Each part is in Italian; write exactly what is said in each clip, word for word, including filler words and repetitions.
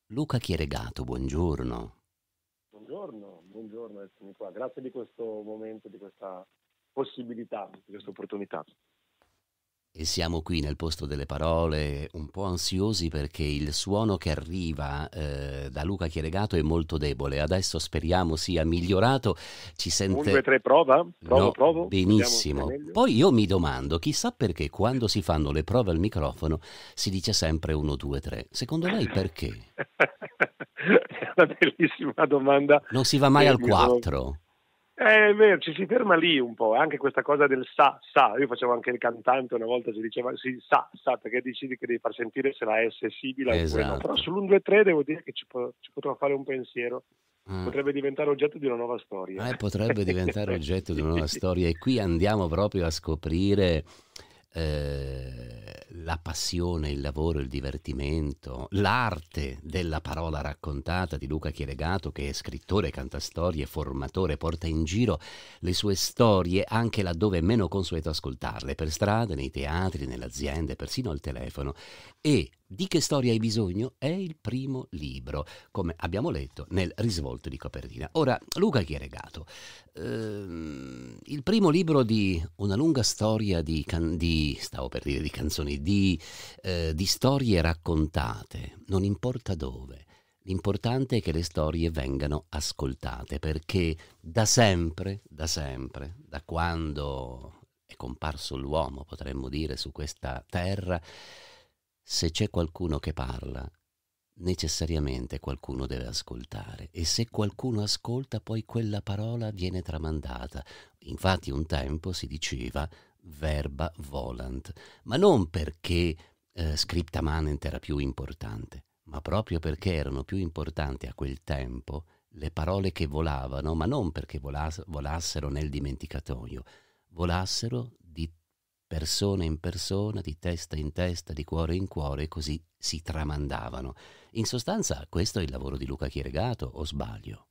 Luca Chieregato, buongiorno. Buongiorno, buongiorno, eccomi qua. Grazie di questo momento, di questa possibilità, di questa opportunità. E siamo qui nel posto delle parole, un po' ansiosi perché il suono che arriva eh, da Luca Chieregato è molto debole. Adesso speriamo sia migliorato. Ci Un, due, sente, tre, prova? Provo, no, provo, vediamo se è benissimo. meglio. Poi io mi domando, chissà perché quando si fanno le prove al microfono si dice sempre uno, due, tre. Secondo lei perché? È una bellissima domanda Non si va mai che al mi sono... quattro. Eh, È vero, ci si ferma lì un po', anche questa cosa del sa, sa, io facevo anche il cantante, una volta si diceva sì, sa, sa, perché decidi che devi far sentire se la S è sibila oppure no, però Esatto. sull'uno due tre devo dire che ci, po- ci potrò fare un pensiero, Mm. potrebbe diventare oggetto di una nuova storia. Eh, potrebbe In diventare oggetto di effetti. una nuova storia e qui andiamo proprio a scoprire eh, la passione, il lavoro, il divertimento, l'arte della parola raccontata di Luca Chieregato, che è scrittore, cantastorie, formatore, porta in giro le sue storie anche laddove è meno consueto ascoltarle, per strada, nei teatri, nelle aziende, persino al telefono. E di che storia hai bisogno? È il primo libro, come abbiamo letto nel Risvolto di copertina. Ora, Luca Chieregato, ehm, il primo libro di una lunga storia di, can- di stavo per dire di canzoni, di, eh, di storie raccontate, non importa dove. L'importante è che le storie vengano ascoltate, perché da sempre, da sempre, da quando è comparso l'uomo, potremmo dire, su questa terra, se c'è qualcuno che parla, necessariamente qualcuno deve ascoltare e se qualcuno ascolta poi quella parola viene tramandata. Infatti un tempo si diceva verba volant, ma non perché eh, scripta manent era più importante, ma proprio perché erano più importanti a quel tempo le parole che volavano, ma non perché volas- volassero nel dimenticatoio, volassero di persona in persona, di testa in testa, di cuore in cuore, e così si tramandavano. In sostanza, questo è il lavoro di Luca Chieregato, o sbaglio?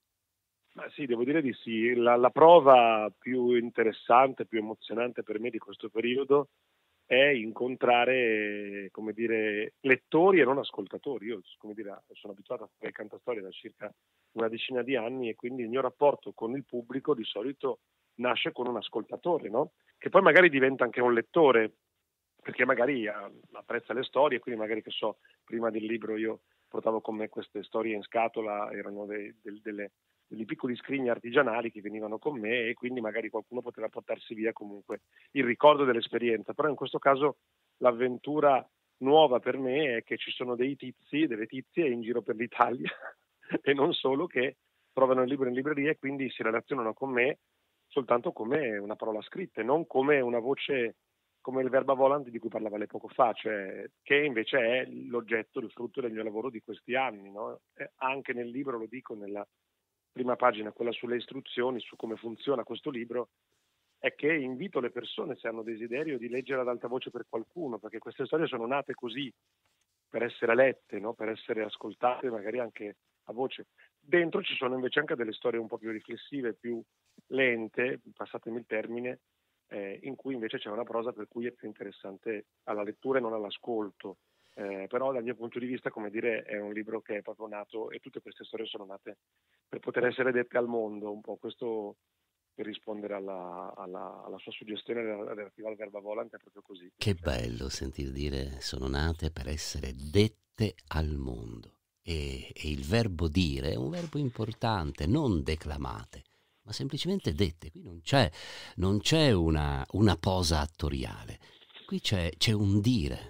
Ma sì, devo dire di sì. La, la prova più interessante, più emozionante per me di questo periodo è incontrare, come dire, lettori e non ascoltatori. Io, come dire, sono abituato a fare cantastorie da circa una decina di anni e quindi il mio rapporto con il pubblico di solito nasce con un ascoltatore, no? Che poi magari diventa anche un lettore, perché magari ah, apprezza le storie, quindi magari che so, prima del libro io portavo con me queste storie in scatola, erano dei, del- delle, degli piccoli scrigni artigianali che venivano con me e quindi magari qualcuno poteva portarsi via comunque il ricordo dell'esperienza, però in questo caso l'avventura nuova per me è che ci sono dei tizi, delle tizie in giro per l'Italia e non solo che trovano il libro in libreria e quindi si relazionano con me soltanto come una parola scritta e non come una voce, come il verba volant di cui parlava lei poco fa, cioè, che invece è l'oggetto, il frutto del mio lavoro di questi anni. No? Anche nel libro, lo dico nella prima pagina, quella sulle istruzioni, su come funziona questo libro, è che invito le persone, se hanno desiderio, di leggere ad alta voce per qualcuno, perché queste storie sono nate così, per essere lette, no? Per essere ascoltate magari anche a voce. Dentro ci sono invece anche delle storie un po' più riflessive, più lente, passatemi il termine, eh, in cui invece c'è una prosa per cui è più interessante alla lettura e non all'ascolto. Eh, però dal mio punto di vista, come dire, è un libro che è proprio nato e tutte queste storie sono nate per poter essere dette al mondo, un po' questo per rispondere alla, alla, alla sua suggestione relativa al verba volant è proprio così, in Che effetti. bello sentir dire sono nate per essere dette al mondo. E, e il verbo dire è un verbo importante, non declamate, ma semplicemente dette. Qui non c'è, non c'è una, una posa attoriale, qui c'è, c'è un dire.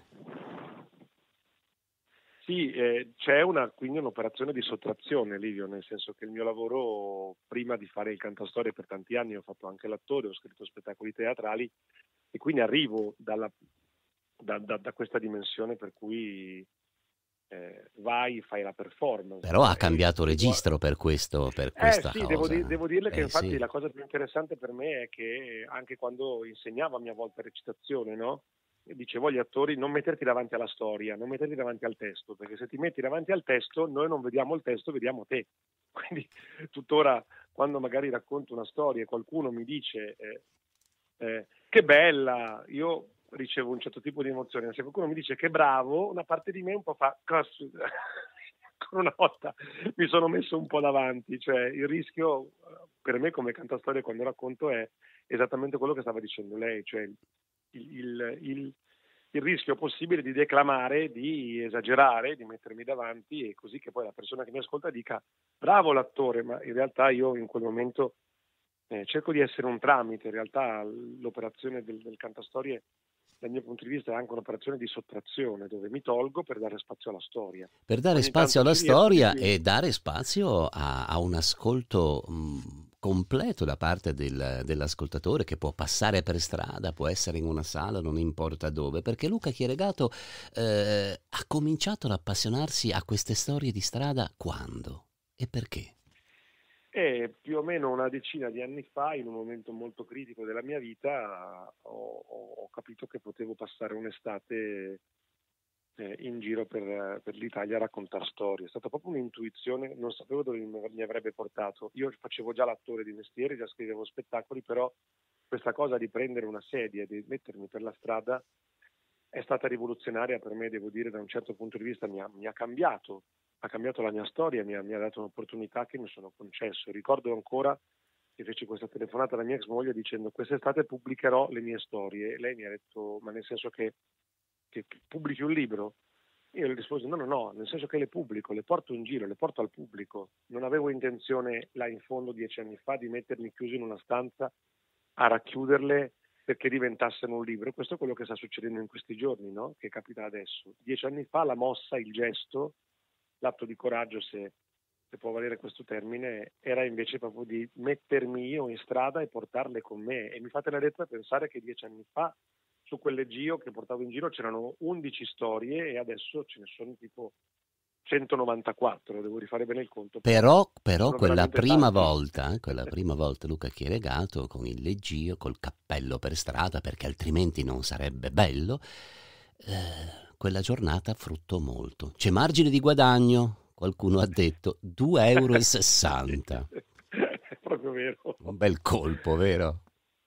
Sì, eh, c'è una, quindi un'operazione di sottrazione, Livio, nel senso che il mio lavoro, prima di fare il cantastorie per tanti anni, ho fatto anche l'attore, ho scritto spettacoli teatrali e quindi arrivo dalla- da, da- da questa dimensione per cui eh, vai, fai la performance, Però no? ha E cambiato arrivo a... registro per questo, per Eh questa sì, devo, di- cosa. devo dirle che Eh infatti sì. la cosa più interessante per me è che anche quando insegnavo a mia volta recitazione, no? E dicevo agli attori non metterti davanti alla storia, non metterti davanti al testo, perché se ti metti davanti al testo noi non vediamo il testo, vediamo te. Quindi tuttora quando magari racconto una storia e qualcuno mi dice eh, eh, che bella, io ricevo un certo tipo di emozione, se qualcuno mi dice che bravo, una parte di me un po' fa "Caspita", ancora una volta mi sono messo un po' davanti, cioè il rischio per me come cantastorie quando racconto è esattamente quello che stava dicendo lei, cioè il, il, il, il rischio possibile di declamare, di esagerare, di mettermi davanti e così che poi la persona che mi ascolta dica bravo l'attore, ma in realtà io in quel momento eh, cerco di essere un tramite, in realtà l'operazione del, del cantastorie dal mio punto di vista è anche un'operazione di sottrazione dove mi tolgo per dare spazio alla storia. Per dare Ogni spazio tanto alla ci riesco di storia più. e dare spazio a, a un ascolto mh, completo da parte del- dell'ascoltatore che può passare per strada, può essere in una sala, non importa dove, perché Luca Chieregato eh, ha cominciato ad appassionarsi a queste storie di strada quando e perché? E più o meno una decina di anni fa, in un momento molto critico della mia vita, ho, ho- ho capito che potevo passare un'estate eh, in giro per, per l'Italia a raccontare storie. È stata proprio un'intuizione, non sapevo dove mi mi avrebbe portato. Io facevo già l'attore di mestiere, già scrivevo spettacoli, però questa cosa di prendere una sedia e di mettermi per la strada è stata rivoluzionaria per me, devo dire, da un certo punto di vista mi ha, mi ha cambiato, ha cambiato la mia storia, mi ha, mi ha dato un'opportunità che mi sono concesso. Ricordo ancora che feci questa telefonata alla mia ex moglie dicendo quest'estate pubblicherò le mie storie e lei mi ha detto ma nel senso che, che pubblichi un libro? Io le risposi no, no, no, nel senso che le pubblico, le porto in giro, le porto al pubblico. Non avevo intenzione là in fondo dieci anni fa di mettermi chiuso in una stanza a racchiuderle perché diventassero un libro. Questo è quello che sta succedendo in questi giorni, no? Che capita adesso. Dieci anni fa la mossa, il gesto, l'atto di coraggio, se, se può valere questo termine, era invece proprio di mettermi io in strada e portarle con me. E mi fate la lettera pensare che dieci anni fa su quel leggio che portavo in giro c'erano undici storie e adesso ce ne sono tipo centonovantaquattro, devo rifare bene il conto, però Però, però sono quella veramente prima tanti. volta, quella prima volta Luca Chieregato con il leggio, col cappello per strada, perché altrimenti non sarebbe bello, eh, quella giornata fruttò molto. C'è margine di guadagno, qualcuno ha detto, due euro e sessanta. È proprio vero. Un bel colpo, vero?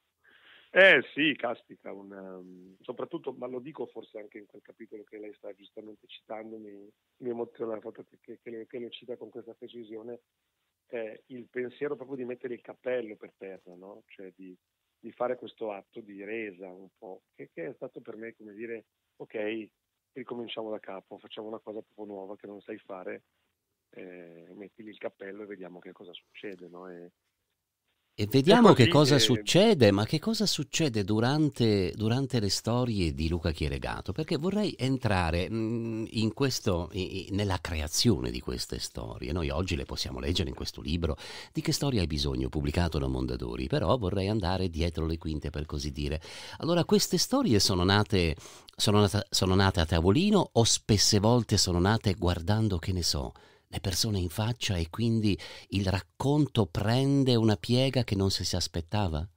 Eh sì, caspita, un, um, soprattutto, ma lo dico forse anche in quel capitolo che lei sta giustamente citando, mi, mi emoziona il fatto che, che, che, lo, che lo cita con questa precisione, è il pensiero proprio di mettere il cappello per terra, no? Cioè di, di fare questo atto di resa un po', che, che è stato per me come dire, ok, ricominciamo da capo, facciamo una cosa proprio nuova che non sai fare, eh, mettili il cappello e vediamo che cosa succede, no? E, E è vediamo che così, cosa e, succede, ma che cosa succede durante, durante le storie di Luca Chieregato? Perché vorrei entrare mm, in questo, i- i- nella creazione di queste storie. Noi oggi le possiamo leggere in questo libro. Di che storia hai bisogno? Pubblicato da Mondadori, però vorrei andare dietro le quinte per così dire. Allora, queste storie sono nate, sono nata- sono nate a tavolino o spesse volte sono nate guardando, che ne so, le persone in faccia e quindi il racconto prende una piega che non si si aspettava?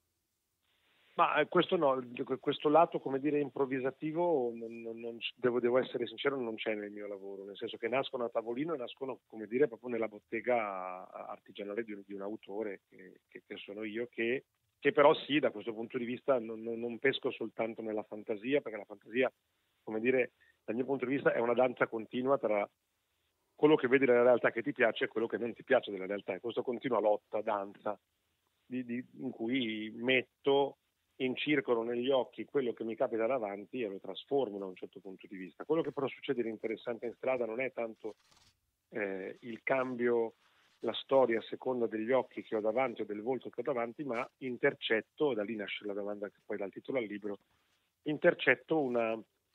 ma eh, questo no, questo lato come dire improvvisativo, non, non- non- devo, devo essere sincero, non c'è nel mio lavoro, nel senso che nascono a tavolino e nascono come dire proprio nella bottega artigianale di un, di un autore che, che- che sono io, che, che però sì, da questo punto di vista non, non- non pesco soltanto nella fantasia, perché la fantasia, come dire, dal mio punto di vista è una danza continua tra quello che vedi nella realtà che ti piace e quello che non ti piace della realtà, e questa continua lotta, danza, di- di- in cui metto incircolo negli occhi quello che mi capita davanti e lo trasformo da un certo punto di vista. Quello che però succede di interessante in strada non è tanto eh, il cambio, la storia a seconda degli occhi che ho davanti o del volto che ho davanti, ma intercetto, da lì nasce la domanda che poi dà il titolo al libro, intercetto una,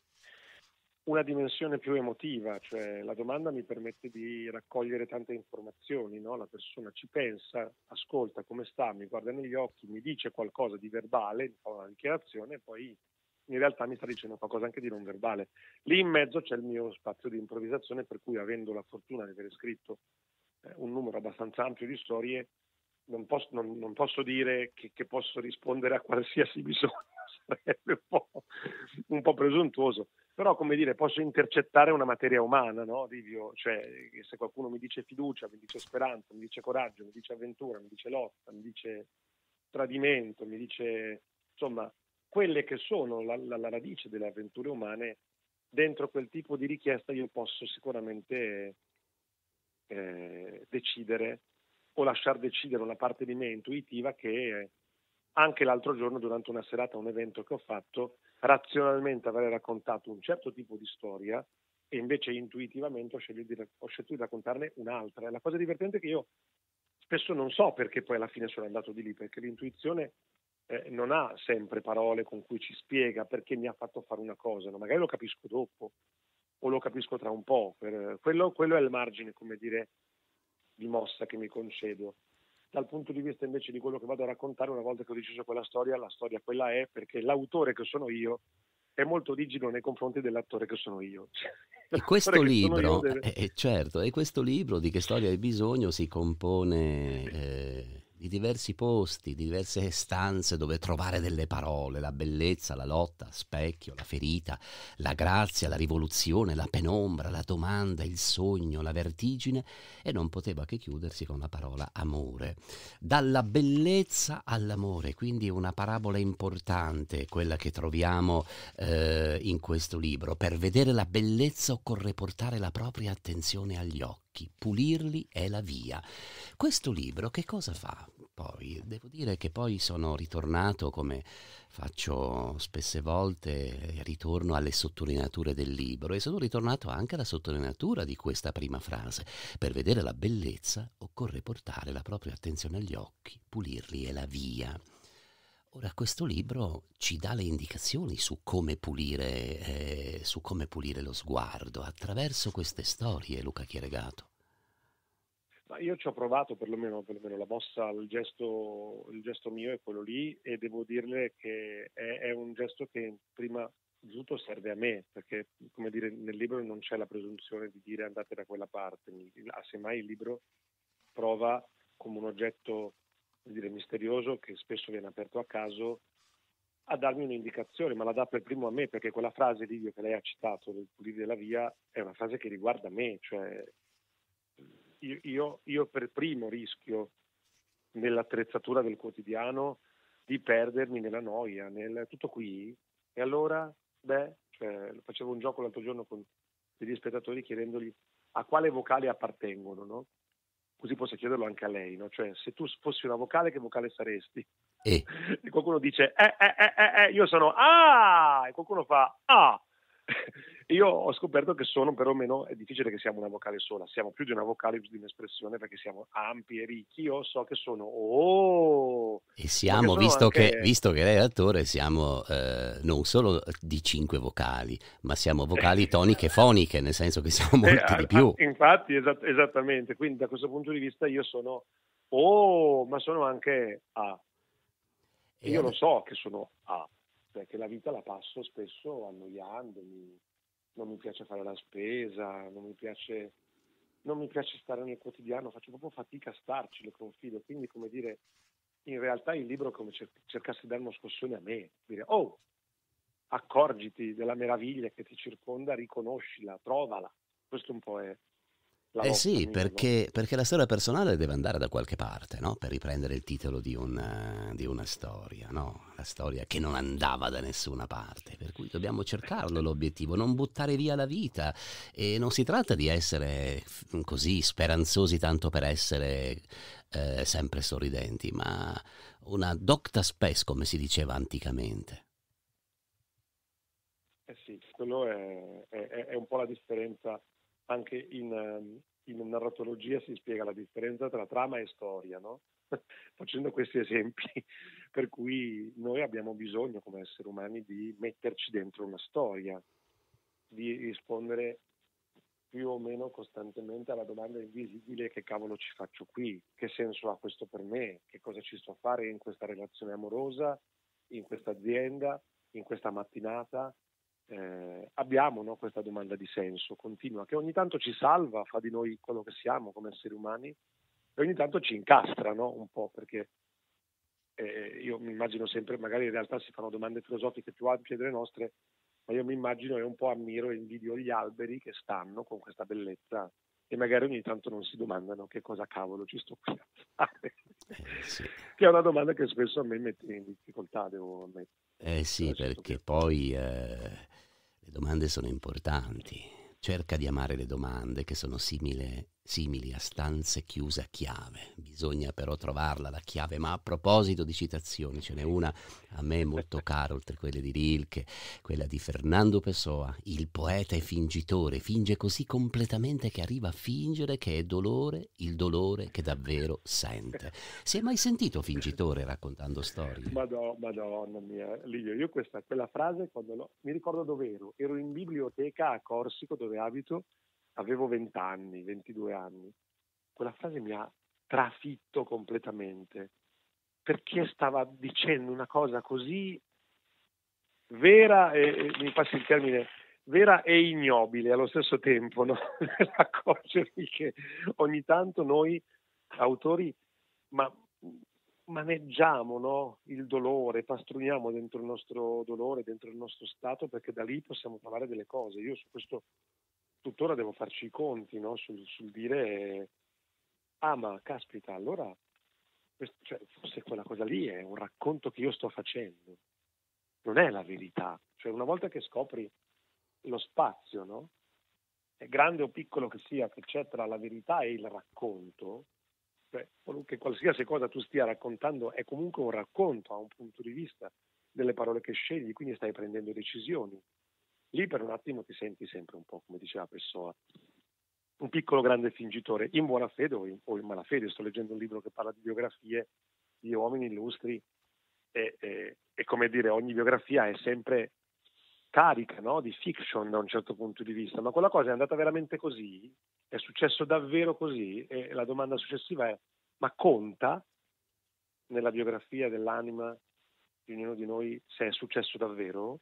una dimensione più emotiva, cioè la domanda mi permette di raccogliere tante informazioni, no? La persona ci pensa, ascolta come sta, mi guarda negli occhi, mi dice qualcosa di verbale, fa una dichiarazione e poi in realtà mi sta dicendo qualcosa anche di non verbale. Lì in mezzo c'è il mio spazio di improvvisazione, per cui avendo la fortuna di aver scritto eh, un numero abbastanza ampio di storie, non posso, non, non posso dire che, che posso rispondere a qualsiasi bisogno, sarebbe un po', un po' presuntuoso, però come dire posso intercettare una materia umana, no Livio? Cioè se qualcuno mi dice fiducia, mi dice speranza, mi dice coraggio, mi dice avventura, mi dice lotta, mi dice tradimento, mi dice insomma quelle che sono la, la, la radice delle avventure umane, dentro quel tipo di richiesta io posso sicuramente eh, decidere o lasciar decidere una parte di me intuitiva che anche l'altro giorno durante una serata, un evento che ho fatto, razionalmente avrei raccontato un certo tipo di storia e invece intuitivamente ho scelto di, ho scelto di raccontarne un'altra. E la cosa divertente è che io spesso non so perché poi alla fine sono andato di lì, perché l'intuizione eh, non ha sempre parole con cui ci spiega perché mi ha fatto fare una cosa, no? Magari lo capisco dopo o lo capisco tra un po', per, quello, quello è il margine, come dire, di mossa che mi concedo. Dal punto di vista invece di quello che vado a raccontare, una volta che ho deciso quella storia, la storia quella è, perché l'autore che sono io è molto rigido nei confronti dell'attore che sono io. E questo L'attore che sono io libro, deve... eh, eh, certo, e questo libro di Che storia hai bisogno si compone eh, di diversi posti, di diverse stanze dove trovare delle parole, la bellezza, la lotta, specchio, la ferita, la grazia, la rivoluzione, la penombra, la domanda, il sogno, la vertigine, e non poteva che chiudersi con la parola amore. Dalla bellezza all'amore, quindi una parabola importante, quella che troviamo eh, in questo libro. Per vedere la bellezza occorre portare la propria attenzione agli occhi, pulirli è la via. Questo libro che cosa fa? Poi devo dire che poi sono ritornato, come faccio spesse volte, ritorno alle sottolineature del libro, e sono ritornato anche alla sottolineatura di questa prima frase. Per vedere la bellezza occorre portare la propria attenzione agli occhi, pulirli è la via. Ora, questo libro ci dà le indicazioni su come pulire, eh, su come pulire lo sguardo attraverso queste storie, Luca Chieregato. Ma io ci ho provato, perlomeno, perlomeno la mossa, il gesto, il gesto mio è quello lì, e devo dirle che è, è un gesto che prima di tutto serve a me, perché, come dire, nel libro non c'è la presunzione di dire andate da quella parte, ah, semmai il libro prova come un oggetto, come dire, misterioso che spesso viene aperto a caso, a darmi un'indicazione, ma la dà per primo a me, perché quella frase, Livio, che lei ha citato, del pulire della via, è una frase che riguarda me, cioè io, io, io per primo rischio nell'attrezzatura del quotidiano di perdermi nella noia, nel tutto qui, e allora, beh, cioè, facevo un gioco l'altro giorno con degli spettatori chiedendogli a quale vocale appartengono, no? Così posso chiederlo anche a lei, no? Cioè, se tu fossi una vocale, che vocale saresti? E, E qualcuno dice, eh, eh, eh, eh, eh, io sono ah, e qualcuno fa ah. Io ho scoperto che sono, perlomeno, è difficile che siamo una vocale sola, siamo più di una vocale, più di un'espressione, perché siamo ampi e ricchi. Io so che sono oh, e so che siamo, sono visto che, anche visto che lei è attore, siamo eh, non solo di cinque vocali, ma siamo vocali toniche e foniche, nel senso che siamo Eh, molti di a- più. a- infatti, esatt- esattamente. Quindi da questo punto di vista io sono oh, ma sono anche A. E E io lo ad- so che sono A, perché la vita la passo spesso annoiandomi, non mi piace fare la spesa, non mi piace, non mi piace stare nel quotidiano, faccio proprio fatica a starci, le confido. Quindi, come dire, in realtà il libro è come cer- cercasse di dare uno scossone a me, dire oh, accorgiti della meraviglia che ti circonda, riconoscila, trovala. Questo un po' è la Eh lotta sì, mia, no? perché, perché la storia personale deve andare da qualche parte, no? Per riprendere il titolo di una, di una storia, no? La storia che non andava da nessuna parte, per cui dobbiamo cercarlo l'obiettivo, non buttare via la vita. E non si tratta di essere f- così speranzosi tanto per essere eh, sempre sorridenti, ma una docta spes, come si diceva anticamente. Eh sì, quello è, è- è un po' la differenza. Anche in, ehm, in narratologia si spiega la differenza tra trama e storia, no? Facendo questi esempi, per cui noi abbiamo bisogno come esseri umani di metterci dentro una storia, di rispondere più o meno costantemente alla domanda invisibile: che cavolo ci faccio qui? Che senso ha questo per me? Che cosa ci sto a fare in questa relazione amorosa, in questa azienda, in questa mattinata? Eh, abbiamo, no, questa domanda di senso continua che ogni tanto ci salva, fa di noi quello che siamo come esseri umani, e ogni tanto ci incastra, no? Un po', perché eh, io mi immagino sempre, magari in realtà si fanno domande filosofiche più ampie delle nostre, ma io mi immagino e un po' ammiro e invidio gli alberi che stanno con questa bellezza e magari ogni tanto non si domandano che cosa cavolo ci sto qui a fare. Eh sì. Che è una domanda che spesso a me mette in difficoltà, devo ammettere. Eh sì, Adesso sto perché qui. poi eh, le domande sono importanti. Cerca di amare le domande che sono simili, simili a stanze chiuse a chiave. Bisogna però trovarla la chiave. Ma a proposito di citazioni, ce n'è una a me molto cara, oltre quelle di Rilke, quella di Fernando Pessoa: il poeta è fingitore, finge così completamente che arriva a fingere che è dolore, il dolore che davvero sente. Si è mai sentito fingitore raccontando storie? Madò, Madonna mia, Livio, io questa, quella frase, quando l'ho- mi ricordo dove ero, ero in biblioteca a Corsico, dove abito, avevo venti anni, ventidue anni. Quella frase mi ha trafitto completamente, perché stava dicendo una cosa così vera e, e- mi passi il termine, vera e ignobile allo stesso tempo, no? Accorgermi che ogni tanto noi autori ma, maneggiamo, no? Il dolore, pastrugniamo dentro il nostro dolore, dentro il nostro stato, perché da lì possiamo trovare delle cose. Io su questo tuttora devo farci i conti, no? sul, sul dire, ah ma caspita, allora questo- cioè, forse quella cosa lì è un racconto che io sto facendo, non è la verità. Cioè, una volta che scopri lo spazio, no? È grande o piccolo che sia, che c'è tra la verità e il racconto, cioè, che qualsiasi cosa tu stia raccontando è comunque un racconto, ha un punto di vista delle parole che scegli, quindi stai prendendo decisioni. Lì per un attimo ti senti sempre un po', come diceva Pessoa, un piccolo grande fingitore, in buona fede o in, o in malafede. Sto leggendo un libro che parla di biografie di uomini illustri e, e, e come dire, ogni biografia è sempre carica, no? Di fiction da un certo punto di vista, ma quella cosa è andata veramente così? È successo davvero così? E la domanda successiva è: ma conta nella biografia dell'anima di ognuno di noi se è successo davvero?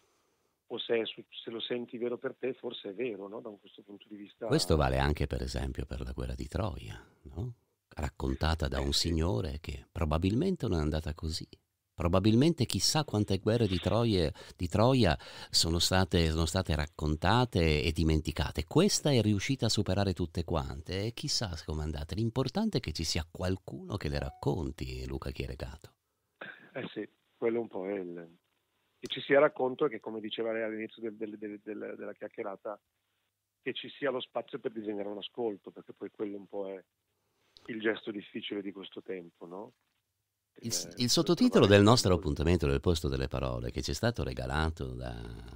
O se, è su- se lo senti vero per te, forse è vero, no? Da un questo punto di Questo vista. vale anche per esempio per la guerra di Troia, no? Raccontata da Eh un sì, signore che probabilmente non è andata così. Probabilmente chissà quante guerre di Troie- di Troia sono state, sono state raccontate e dimenticate. Questa è riuscita a superare tutte quante e chissà come è andata. L'importante è che ci sia qualcuno che le racconti, Luca Chieregato. eh sì, quello un po' è il... Che ci sia racconto e che, come diceva lei all'inizio del- del- del- del- della chiacchierata, che ci sia lo spazio per disegnare un ascolto, perché poi quello un po' è il gesto difficile di questo tempo, no? Il, Il, il tr- sottotitolo trovare del quei nostro modi. appuntamento del posto delle parole, che ci è stato regalato da,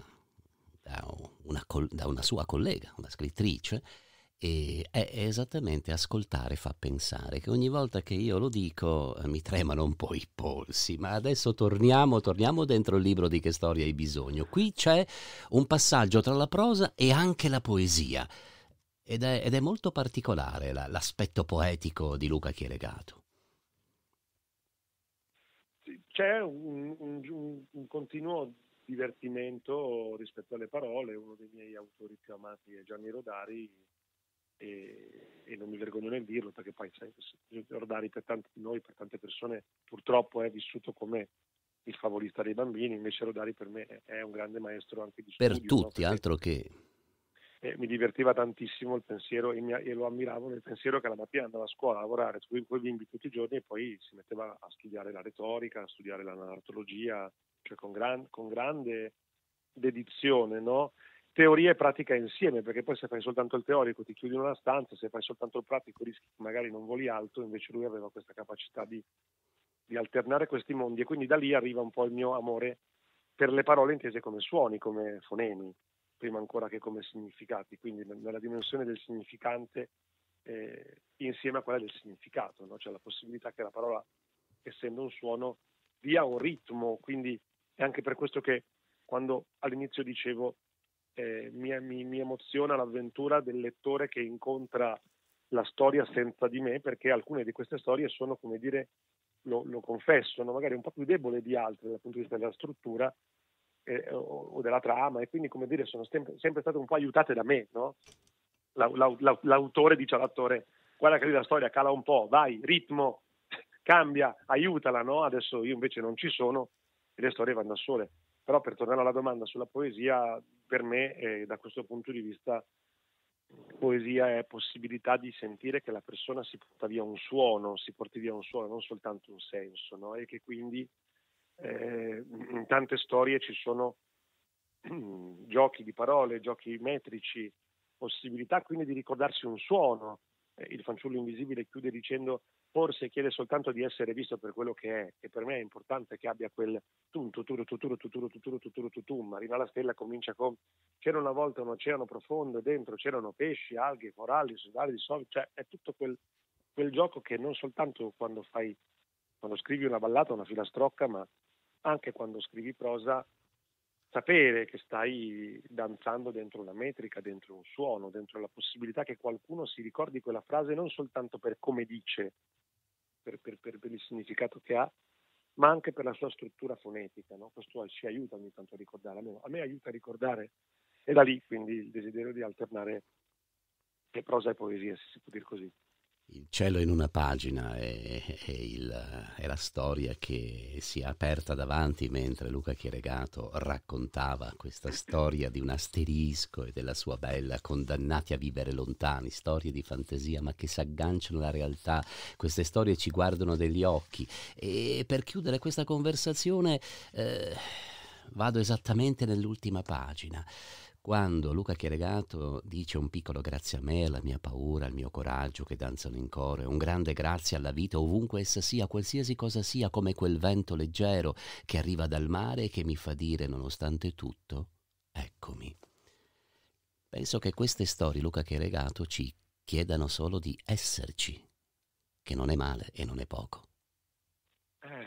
da una, col- da una sua collega, una scrittrice, e è esattamente ascoltare fa pensare, che ogni volta che io lo dico eh, mi tremano un po' i polsi, ma adesso torniamo, torniamo dentro il libro di Che storia hai bisogno. Qui c'è un passaggio tra la prosa e anche la poesia, ed è, ed è molto particolare la- l'aspetto poetico di Luca Chieregato. Sì, c'è un, un- un- un continuo divertimento rispetto alle parole. Uno dei miei autori più amati è Gianni Rodari, e, e non mi vergogno nel dirlo, perché poi sai, Rodari per tanti di noi, per tante persone, purtroppo è vissuto come il favolista dei bambini. Invece Rodari per me è, è un grande maestro anche di Per studio, no? tutti, Perché altro che... eh, mi divertiva tantissimo il pensiero, e, mi- e lo ammiravo nel pensiero che la mattina andava a scuola a lavorare con i bimbi tutti i giorni e poi si metteva a studiare la retorica, a studiare la narratologia, cioè con, gran- con grande dedizione, no? Teoria e pratica insieme, perché poi se fai soltanto il teorico ti chiudi in una stanza, se fai soltanto il pratico rischi che magari non voli alto. Invece lui aveva questa capacità di, di alternare questi mondi, e quindi da lì arriva un po' il mio amore per le parole intese come suoni, come fonemi, prima ancora che come significati, quindi nella dimensione del significante eh, insieme a quella del significato, no? Cioè la possibilità che la parola, essendo un suono, dia un ritmo. Quindi è anche per questo che quando all'inizio dicevo eh, mi, mi, mi emoziona l'avventura del lettore che incontra la storia senza di me, perché alcune di queste storie sono, come dire, lo, lo confesso, no? Magari un po' più debole di altre dal punto di vista della struttura eh, o, o della trama, e quindi, come dire, sono sempre, sempre state un po' aiutate da me, no? La, la, la, l'autore dice all'attore: guarda che lì la storia cala un po', vai, ritmo, cambia, aiutala, no? Adesso io invece non ci sono e le storie vanno da sole. Però per tornare alla domanda sulla poesia, per me eh, da questo punto di vista poesia è possibilità di sentire che la persona si porta via un suono, si porti via un suono, non soltanto un senso, no? E che quindi eh, in tante storie ci sono giochi di parole, giochi metrici, possibilità quindi di ricordarsi un suono. Eh, il fanciullo invisibile chiude dicendo forse chiede soltanto di essere visto per quello che è, e per me è importante che abbia quel tum tuturu tuturu tuturu tuturu tuturu tutum. Marina la Stella comincia con c'era una volta un oceano profondo e dentro c'erano pesci, alghe, coralli, sodali, soldi, cioè è tutto quel, quel gioco che non soltanto quando fai quando scrivi una ballata, una filastrocca, ma anche quando scrivi prosa, sapere che stai danzando dentro una metrica, dentro un suono, dentro la possibilità che qualcuno si ricordi quella frase non soltanto per come dice, per, per, per, per il significato che ha, ma anche per la sua struttura fonetica, no? Questo ci aiuta ogni tanto a ricordare, a me, a me aiuta a ricordare, e da lì quindi il desiderio di alternare prosa e poesia, se si può dire così. Il cielo in una pagina è, è, il, è la storia che si è aperta davanti mentre Luca Chieregato raccontava questa storia di un asterisco e della sua bella condannati a vivere lontani, storie di fantasia ma che si agganciano alla realtà, queste storie ci guardano negli occhi. E per chiudere questa conversazione eh, vado esattamente nell'ultima pagina. Quando Luca Chieregato dice un piccolo grazie a me, alla mia paura, al mio coraggio che danzano in coro, un grande grazie alla vita ovunque essa sia, qualsiasi cosa sia, come quel vento leggero che arriva dal mare e che mi fa dire nonostante tutto, eccomi. Penso che queste storie, Luca Chieregato, ci chiedano solo di esserci, che non è male e non è poco. Eh,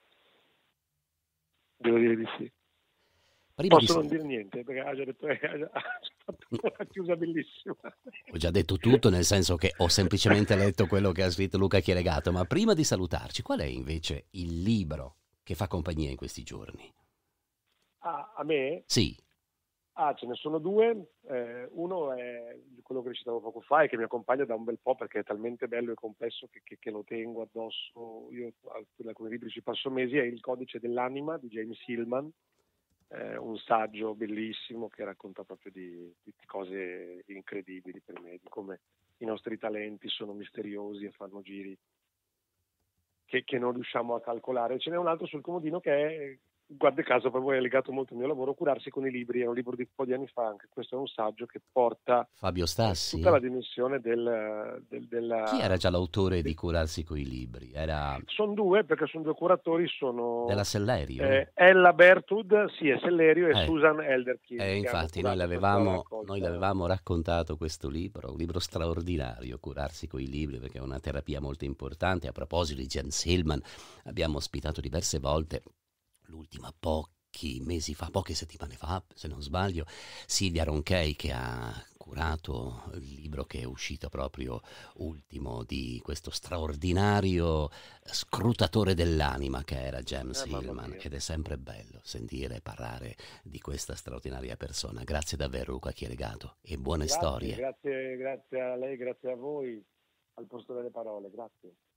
devo dire di sì. Prima Posso di... non dire niente perché ha già detto, ha già fatto una chiusa bellissima. Ho già detto tutto, nel senso che ho semplicemente letto quello che ha scritto Luca Chieregato, ma prima di salutarci, qual è invece il libro che fa compagnia in questi giorni? Ah, a me? Sì. Ah, ce ne sono due. Eh, uno è quello che recitavo poco fa e che mi accompagna da un bel po' perché è talmente bello e complesso che, che, che lo tengo addosso. Io in alcuni libri ci passo mesi, è Il codice dell'anima di James Hillman. Eh, un saggio bellissimo che racconta proprio di, di cose incredibili per me, di come i nostri talenti sono misteriosi e fanno giri che, che non riusciamo a calcolare. Ce n'è un altro sul comodino che è, guarda caso, proprio è legato molto al mio lavoro, Curarsi con i libri, è un libro di un po' di anni fa, anche questo è un saggio che porta Fabio Stassi? tutta la dimensione del, del, della... Chi era già l'autore di Curarsi con i libri? Era... Sono due, perché sono due curatori, sono... Della Sellerio? Eh, Ella Bertud, sì, è Sellerio, e Eh. Susan Elderkin. Eh, infatti noi l'avevamo, noi l'avevamo raccontato questo libro, un libro straordinario, Curarsi con i libri, perché è una terapia molto importante. A proposito di James Hillman, abbiamo ospitato diverse volte, l'ultima pochi mesi fa, poche settimane fa, se non sbaglio, Silvia Ronchey, che ha curato il libro che è uscito proprio ultimo di questo straordinario scrutatore dell'anima che era James eh, Hillman, ed è sempre bello sentire parlare di questa straordinaria persona. Grazie davvero Luca Chieregato e buone grazie, storie. Grazie, grazie a lei, grazie a voi, al posto delle parole, grazie.